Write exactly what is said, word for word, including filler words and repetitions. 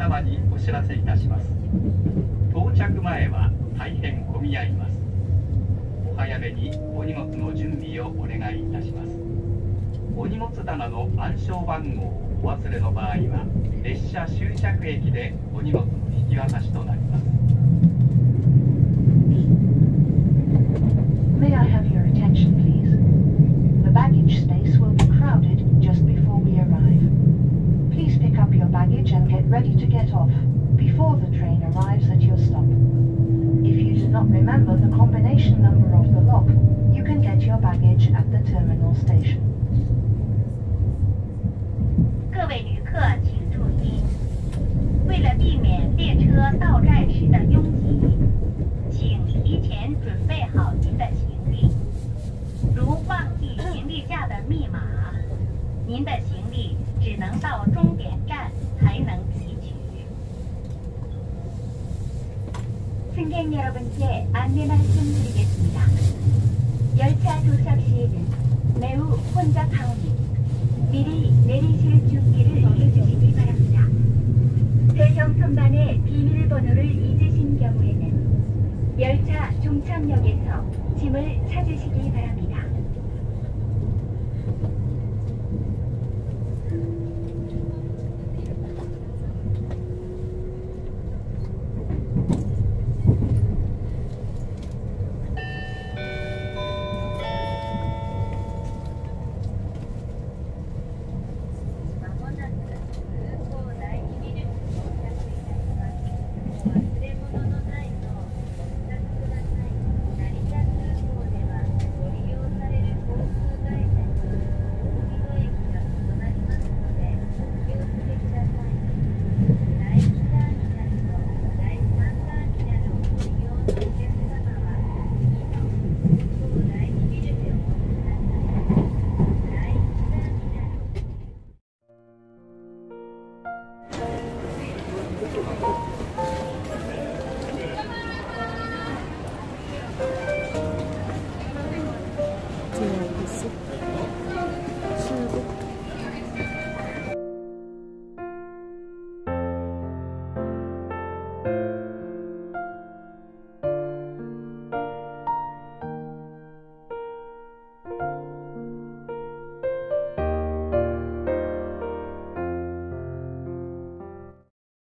様にお知らせいたします。到着前は大変混み合います。お早めにお荷物の準備をお願いいたします。お荷物棚の暗証番号をお忘れの場合は列車終着駅でお荷物の引き渡しとなります。 May I have your attention, please? The baggage space will be crowded just before we arrive. Please pick up your baggage and get ready to get off before the train arrives at your stop. If you do not remember the combination number of the lock, you can get your baggage at the terminal station. 各位旅客请注意，为了避免列车到站时的拥挤，请提前准备好您的行李。如忘记行李架的密码，您的行李只能到终点站才能提取。 승객 여러분께 안내 말씀드리겠습니다. 열차 도착 시에는 매우 혼잡하오니 미리 내리실 준비를 해주시기 바랍니다. 배정 선반의 비밀번호를 잊으신 경우에는 열차 종착역에서 짐을 찾으시기 바랍니다.